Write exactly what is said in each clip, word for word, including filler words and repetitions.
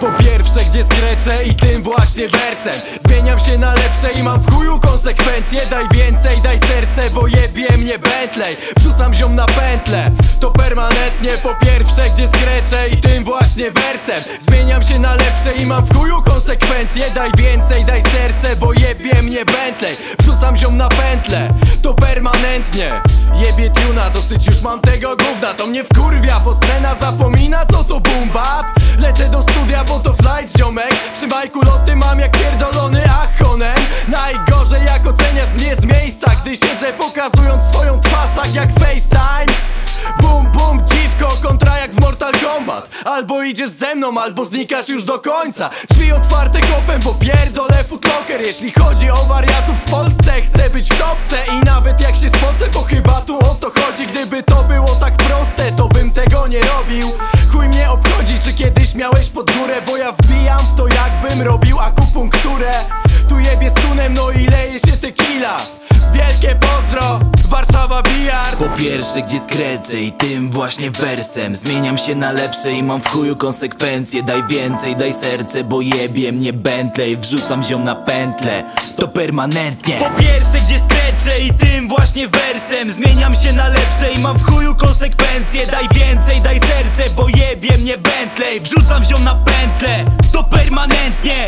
Po pierwsze, gdzie skreczę i tym właśnie wersem zmieniam się na lepsze i mam w chuju konsekwencje. Daj więcej, daj serce, bo jebie mnie Bentley. Wrzucam ziom na pętlę, to permanentnie. Po pierwsze, gdzie skreczę i tym właśnie wersem zmieniam się na lepsze i mam w chuju konsekwencje. Daj więcej, daj serce, bo jebie mnie Bentley. Wrzucam ziom na pętlę, to permanentnie. Jebie tuna, dosyć już mam tego gówna. To mnie wkurwia, bo scena zapomina co to boom bap. Lecę do studia, bo to flight ziomek. Przy majku loty mam jak pierdolony Ahonen. Najgorzej jak oceniasz mnie z miejsca, gdy siedzę pokazując swoją twarz tak jak FaceTime. Bum bum dziwko, kontra jak w Mortal Kombat. Albo idziesz ze mną, albo znikasz już do końca. Drzwi otwarte kopem, bo pierdolę footlocker. Jeśli chodzi o wariatów w Polsce, chcę być w topce. I nawet jak się spocę, bo chyba tu o to chodzi. Gdyby to było tak proste, to bym tego nie robił. Chuj mnie obchodzi, czy kiedyś miałeś pod górę, bo ja wbijam w to jakbym robił akupunkturę. Tu jebie z tunem, no i leje się tequila. Wielkie pozdro, Warszawa Bijar. Po pierwsze, gdzie skręcę i tym właśnie wersem zmieniam się na lepsze i mam w chuju konsekwencje. Daj więcej, daj serce, bo jebie mnie Bentley. Wrzucam ziom na pętlę, to permanentnie. Po pierwsze, gdzie skręcę i tym właśnie wersem zmieniam się na lepsze i mam w chuju konsekwencje. Daj więcej, daj serce, bo jebie mnie Bentley. Wrzucam ziom na pętlę, to permanentnie.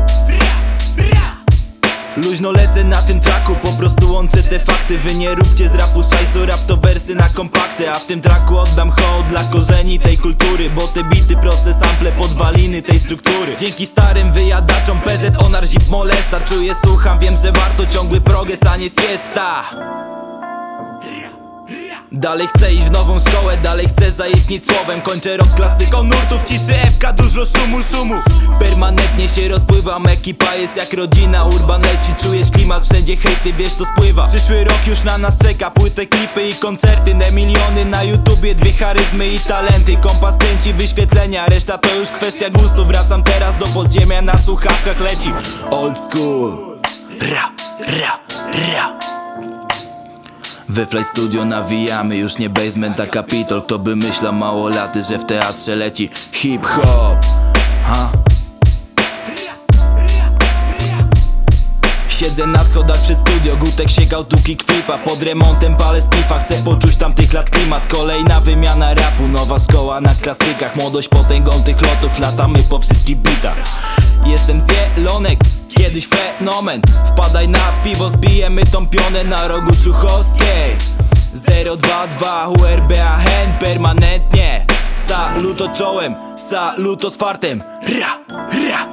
Luźno lecę na tym traku, po prostu łączę te fakty. Wy nie róbcie z rapu szajsu, rap to wersy na kompakty. A w tym traku oddam hołd dla korzeni tej kultury, bo te bity proste sample, podwaliny tej struktury. Dzięki starym wyjadaczom P Z, Onar, Zip, Molesta. Czuję, słucham, wiem, że warto ciągły progres, a nie siesta. Dalej chcę iść w nową szkołę, dalej chcę zaistnieć słowem. Kończę rok klasyką nurtów, ciszy F K, dużo szumu, szumu. Permanentnie się rozpływam, ekipa jest jak rodzina. Urban leci, czujesz klimat, wszędzie hejty, wiesz to spływa. Przyszły rok już na nas czeka, płyty, klipy i koncerty. Ne miliony na YouTubie, dwie charyzmy i talenty. Kompas kręci wyświetlenia, reszta to już kwestia gustu. Wracam teraz do podziemia, na słuchawkach leci old school. Ra, ra, ra. We Fly Studio nawijamy, już nie basement, a kapitol. Kto by myślał mało laty, że w teatrze leci hip-hop, ha? Siedzę na schodach przed studio, Gutek siekał tuki kwipa. Pod remontem palę spifa, chcę poczuć tamtych lat klimat. Kolejna wymiana rapu, nowa szkoła na klasykach. Młodość potęgą tych lotów, latamy po wszystkich bitach. Jestem z Jelonek, kiedyś fenomen. Wpadaj na piwo, zbijemy tą pionę na rogu Czuchowskiej. Zero dwa dwa U R B A hen permanentnie. Saluto czołem, saluto z fartem. Ra, ra.